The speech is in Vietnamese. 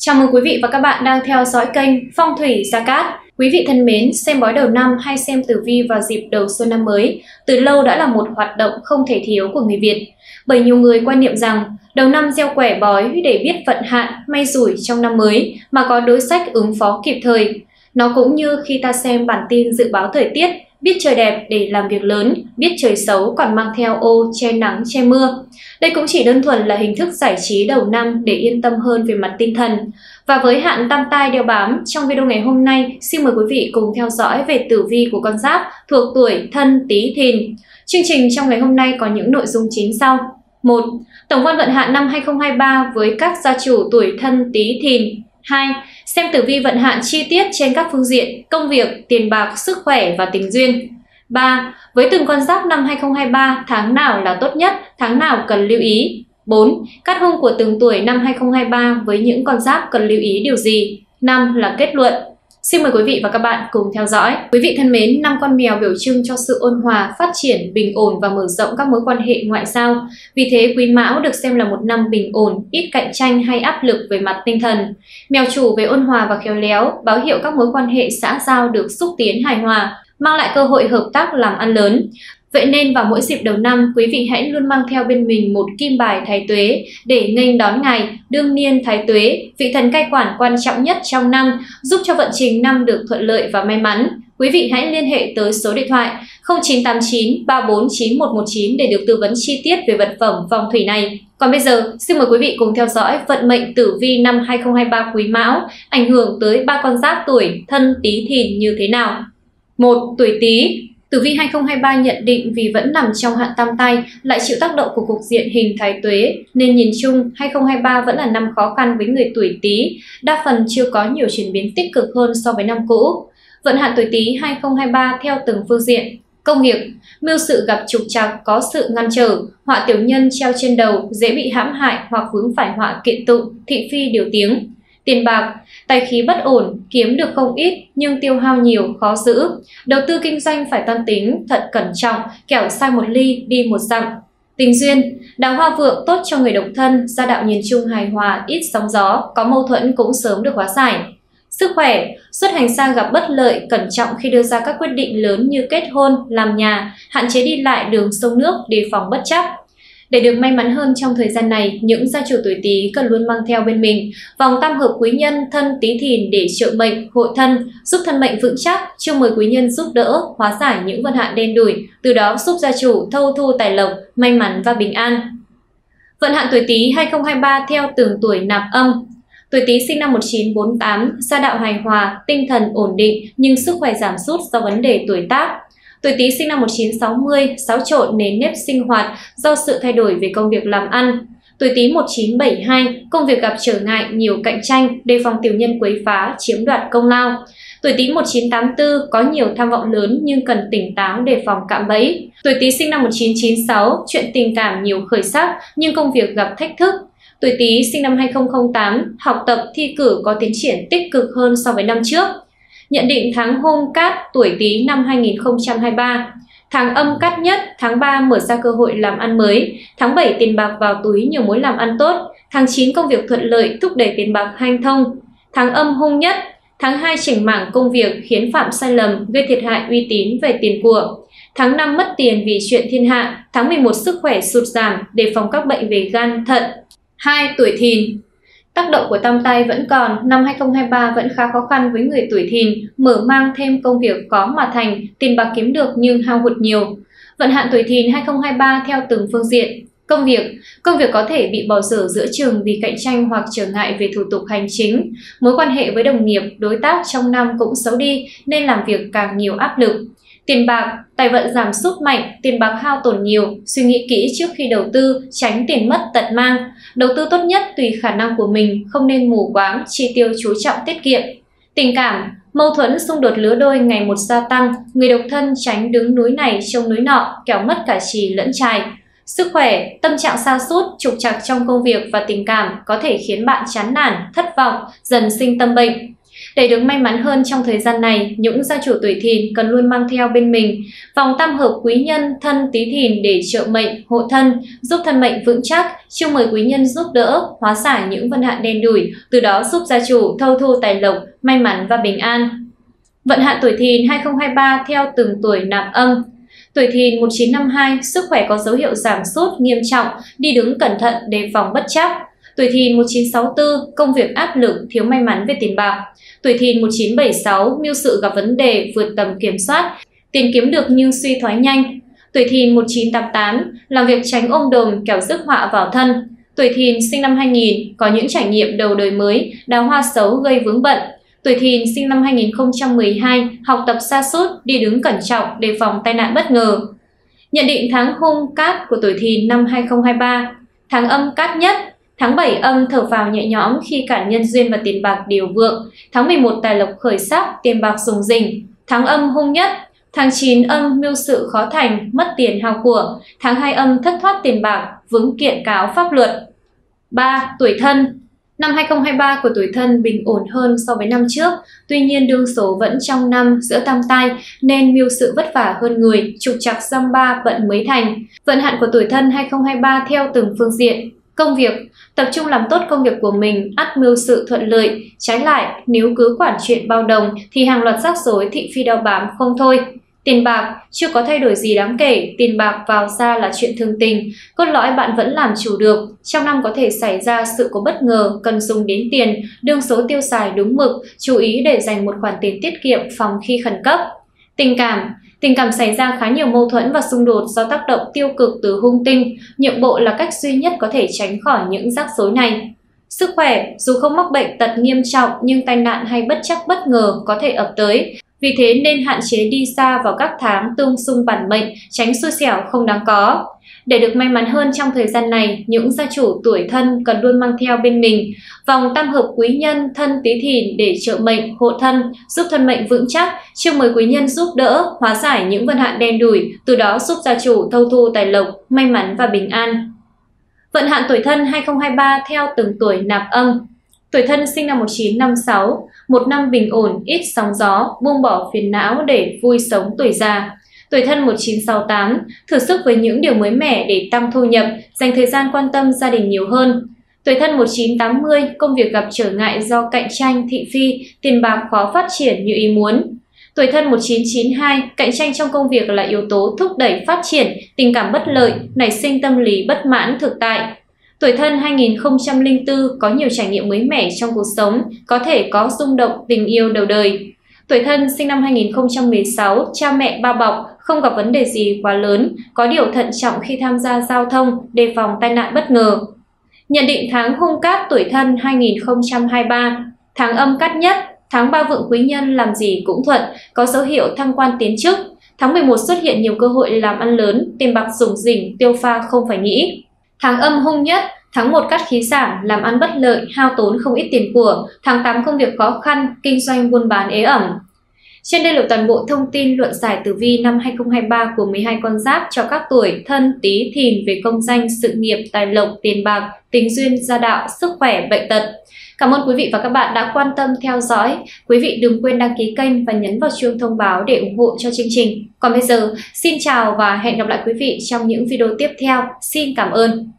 Chào mừng quý vị và các bạn đang theo dõi kênh Phong thủy Gia Cát. Quý vị thân mến, xem bói đầu năm hay xem tử vi vào dịp đầu xuân năm mới từ lâu đã là một hoạt động không thể thiếu của người Việt. Bởi nhiều người quan niệm rằng đầu năm gieo quẻ bói để biết vận hạn, may rủi trong năm mới mà có đối sách ứng phó kịp thời. Nó cũng như khi ta xem bản tin dự báo thời tiết, biết trời đẹp để làm việc lớn, biết trời xấu còn mang theo ô che nắng che mưa. Đây cũng chỉ đơn thuần là hình thức giải trí đầu năm để yên tâm hơn về mặt tinh thần. Và với hạn tam tai đeo bám, trong video ngày hôm nay, xin mời quý vị cùng theo dõi về tử vi của con giáp thuộc tuổi Thân Tý Thìn. Chương trình trong ngày hôm nay có những nội dung chính sau. 1. Tổng quan vận hạn năm 2023 với các gia chủ tuổi Thân Tý Thìn. 2. Xem tử vi vận hạn chi tiết trên các phương diện công việc, tiền bạc, sức khỏe và tình duyên. 3. Với từng con giáp năm 2023, tháng nào là tốt nhất, tháng nào cần lưu ý. 4. Cát hung của từng tuổi năm 2023 với những con giáp cần lưu ý điều gì. 5 là kết luận. Xin mời quý vị và các bạn cùng theo dõi. Quý vị thân mến, năm con mèo biểu trưng cho sự ôn hòa, phát triển, bình ổn và mở rộng các mối quan hệ ngoại giao. Vì thế, Quý Mão được xem là một năm bình ổn, ít cạnh tranh hay áp lực về mặt tinh thần. Mèo chủ về ôn hòa và khéo léo, báo hiệu các mối quan hệ xã giao được xúc tiến hài hòa, mang lại cơ hội hợp tác làm ăn lớn. Vậy nên vào mỗi dịp đầu năm, quý vị hãy luôn mang theo bên mình một kim bài thái tuế để nghênh đón ngày đương niên thái tuế, vị thần cai quản quan trọng nhất trong năm, giúp cho vận trình năm được thuận lợi và may mắn. Quý vị hãy liên hệ tới số điện thoại 0989 349 119 để được tư vấn chi tiết về vật phẩm phong thủy này. Còn bây giờ, xin mời quý vị cùng theo dõi vận mệnh tử vi năm 2023 Quý Mão, ảnh hưởng tới ba con giáp tuổi Thân Tý Thìn như thế nào. 1. Tuổi Tý. Tử vi 2023 nhận định vì vẫn nằm trong hạn tam tai, lại chịu tác động của cục diện hình thái tuế, nên nhìn chung 2023 vẫn là năm khó khăn với người tuổi Tý, đa phần chưa có nhiều chuyển biến tích cực hơn so với năm cũ. Vận hạn tuổi Tý 2023 theo từng phương diện. Công việc, mưu sự gặp trục trặc, có sự ngăn trở, họa tiểu nhân treo trên đầu, dễ bị hãm hại hoặc vướng phải họa kiện tụng, thị phi điều tiếng. Tiền bạc, tài khí bất ổn, kiếm được không ít nhưng tiêu hao nhiều, khó giữ. Đầu tư kinh doanh phải toan tính, thật cẩn trọng, kẻo sai một ly, đi một dặm. Tình duyên, đào hoa vượng tốt cho người độc thân, gia đạo nhìn chung hài hòa, ít sóng gió, có mâu thuẫn cũng sớm được hóa giải. Sức khỏe, xuất hành xa gặp bất lợi, cẩn trọng khi đưa ra các quyết định lớn như kết hôn, làm nhà, hạn chế đi lại đường sông nước, đề phòng bất trắc. Để được may mắn hơn trong thời gian này, những gia chủ tuổi Tý cần luôn mang theo bên mình vòng tam hợp quý nhân Thân Tý Thìn để trợ mệnh, hộ thân, giúp thân mệnh vững chắc, chiêu mời quý nhân giúp đỡ, hóa giải những vận hạn đen đủi, từ đó giúp gia chủ thâu thu tài lộc, may mắn và bình an. Vận hạn tuổi Tý 2023 theo từng tuổi nạp âm. Tuổi Tý sinh năm 1948, gia đạo hài hòa, tinh thần ổn định nhưng sức khỏe giảm sút do vấn đề tuổi tác. Tuổi Tý sinh năm 1960, xáo trộn nền nếp sinh hoạt do sự thay đổi về công việc làm ăn. Tuổi Tý 1972, công việc gặp trở ngại, nhiều cạnh tranh, đề phòng tiểu nhân quấy phá, chiếm đoạt công lao. Tuổi Tý 1984, có nhiều tham vọng lớn nhưng cần tỉnh táo đề phòng cạm bẫy. Tuổi Tý sinh năm 1996, chuyện tình cảm nhiều khởi sắc nhưng công việc gặp thách thức. Tuổi Tý sinh năm 2008, học tập, thi cử có tiến triển tích cực hơn so với năm trước. Nhận định tháng hung cát tuổi Tý năm 2023. Tháng âm cát nhất, tháng 3 mở ra cơ hội làm ăn mới, tháng 7 tiền bạc vào túi nhiều mối làm ăn tốt, tháng 9 công việc thuận lợi thúc đẩy tiền bạc hanh thông. Tháng âm hung nhất, tháng 2 chỉnh mảng công việc khiến phạm sai lầm, gây thiệt hại uy tín về tiền của. Tháng 5 mất tiền vì chuyện thiên hạ, tháng 11 sức khỏe sụt giảm, đề phòng các bệnh về gan, thận. 2. Tuổi Thìn. Tác động của tam tai vẫn còn, năm 2023 vẫn khá khó khăn với người tuổi Thìn, mở mang thêm công việc khó mà thành, tiền bạc kiếm được nhưng hao hụt nhiều. Vận hạn tuổi Thìn 2023 theo từng phương diện. Công việc có thể bị bỏ dở giữa chừng vì cạnh tranh hoặc trở ngại về thủ tục hành chính. Mối quan hệ với đồng nghiệp, đối tác trong năm cũng xấu đi nên làm việc càng nhiều áp lực. Tiền bạc, tài vận giảm sút mạnh, tiền bạc hao tổn nhiều, suy nghĩ kỹ trước khi đầu tư, tránh tiền mất tật mang. Đầu tư tốt nhất tùy khả năng của mình, không nên mù quáng, chi tiêu chú trọng tiết kiệm. Tình cảm, mâu thuẫn xung đột lứa đôi ngày một gia tăng, người độc thân tránh đứng núi này trông núi nọ, kẻo mất cả trì lẫn trài. Sức khỏe, tâm trạng sa sút, trục trặc trong công việc và tình cảm có thể khiến bạn chán nản, thất vọng, dần sinh tâm bệnh. Để được may mắn hơn trong thời gian này, những gia chủ tuổi Thìn cần luôn mang theo bên mình vòng tam hợp quý nhân thân Tý Thìn để trợ mệnh, hộ thân, giúp thân mệnh vững chắc, chiêu mời quý nhân giúp đỡ, hóa giải những vận hạn đen đủi, từ đó giúp gia chủ thâu thu tài lộc, may mắn và bình an. Vận hạn tuổi Thìn 2023 theo từng tuổi nạp âm. Tuổi Thìn 1952, sức khỏe có dấu hiệu giảm sút nghiêm trọng, đi đứng cẩn thận đề phòng bất trắc. Tuổi Thìn 1964, công việc áp lực, thiếu may mắn về tiền bạc. Tuổi Thìn 1976, mưu sự gặp vấn đề vượt tầm kiểm soát, tiền kiếm được nhưng suy thoái nhanh. Tuổi Thìn 1988, làm việc tránh ôm đồm kẻo rước họa vào thân. Tuổi Thìn sinh năm 2000, có những trải nghiệm đầu đời mới, đào hoa xấu gây vướng bận. Tuổi Thìn sinh năm 2012, học tập sa sút, đi đứng cẩn trọng, đề phòng tai nạn bất ngờ. Nhận định tháng hung cát của tuổi Thìn năm 2023. Tháng âm cát nhất. Tháng 7 âm thở phào nhẹ nhõm khi cả nhân duyên và tiền bạc đều vượng. Tháng 11 tài lộc khởi sắc, tiền bạc rủng rỉnh. Tháng âm hung nhất. Tháng 9 âm mưu sự khó thành, mất tiền hao của. Tháng 2 âm thất thoát tiền bạc, vướng kiện cáo pháp luật. 3. Tuổi Thân. Năm 2023 của tuổi Thân bình ổn hơn so với năm trước, tuy nhiên đương số vẫn trong năm giữa tam tai nên mưu sự vất vả hơn người, trục trặc dăm ba bận mới thành. Vận hạn của tuổi Thân 2023 theo từng phương diện. Công việc, tập trung làm tốt công việc của mình, ắt mưu sự thuận lợi. Trái lại, nếu cứ quản chuyện bao đồng thì hàng loạt rắc rối thị phi đao bám không thôi. Tiền bạc, chưa có thay đổi gì đáng kể, tiền bạc vào ra là chuyện thường tình, cốt lõi bạn vẫn làm chủ được. Trong năm có thể xảy ra sự cố bất ngờ, cần dùng đến tiền, đương số tiêu xài đúng mực, chú ý để dành một khoản tiền tiết kiệm phòng khi khẩn cấp. Tình cảm xảy ra khá nhiều mâu thuẫn và xung đột do tác động tiêu cực từ hung tinh, nhượng bộ là cách duy nhất có thể tránh khỏi những rắc rối này. Sức khỏe, dù không mắc bệnh tật nghiêm trọng nhưng tai nạn hay bất trắc bất ngờ có thể ập tới. Vì thế nên hạn chế đi xa vào các tháng tương xung bản mệnh, tránh xui xẻo không đáng có. Để được may mắn hơn trong thời gian này, những gia chủ tuổi Thân cần luôn mang theo bên mình vòng tam hợp quý nhân thân Tý Thìn để trợ mệnh, hộ thân, giúp thân mệnh vững chắc, chiêu mời quý nhân giúp đỡ, hóa giải những vận hạn đen đủi, từ đó giúp gia chủ thâu thu tài lộc, may mắn và bình an. Vận hạn tuổi Thân 2023 theo từng tuổi nạp âm. Tuổi Thân sinh năm 1956, một năm bình ổn, ít sóng gió, buông bỏ phiền não để vui sống tuổi già. Tuổi Thân 1968, thử sức với những điều mới mẻ để tăng thu nhập, dành thời gian quan tâm gia đình nhiều hơn. Tuổi Thân 1980, công việc gặp trở ngại do cạnh tranh, thị phi, tiền bạc khó phát triển như ý muốn. Tuổi Thân 1992, cạnh tranh trong công việc là yếu tố thúc đẩy phát triển, tình cảm bất lợi, nảy sinh tâm lý bất mãn thực tại. Tuổi Thân 2004 có nhiều trải nghiệm mới mẻ trong cuộc sống, có thể có rung động tình yêu đầu đời. Tuổi Thân sinh năm 2016, cha mẹ bao bọc, không gặp vấn đề gì quá lớn, có điều thận trọng khi tham gia giao thông, đề phòng tai nạn bất ngờ. Nhận định tháng hung cát tuổi Thân 2023, tháng âm cát nhất, tháng ba vượng quý nhân làm gì cũng thuận, có dấu hiệu thăng quan tiến chức. Tháng 11 xuất hiện nhiều cơ hội làm ăn lớn, tiền bạc rủng rỉnh, tiêu pha không phải nghĩ. Tháng âm hung nhất, tháng 1 cát khí giảm, làm ăn bất lợi, hao tốn không ít tiền của. Tháng 8 công việc khó khăn, kinh doanh buôn bán ế ẩm. Trên đây là toàn bộ thông tin luận giải tử vi năm 2023 của 12 con giáp cho các tuổi Thân, Tý, Thìn về công danh, sự nghiệp, tài lộc, tiền bạc, tình duyên, gia đạo, sức khỏe, bệnh tật. Cảm ơn quý vị và các bạn đã quan tâm theo dõi. Quý vị đừng quên đăng ký kênh và nhấn vào chuông thông báo để ủng hộ cho chương trình. Còn bây giờ, xin chào và hẹn gặp lại quý vị trong những video tiếp theo. Xin cảm ơn.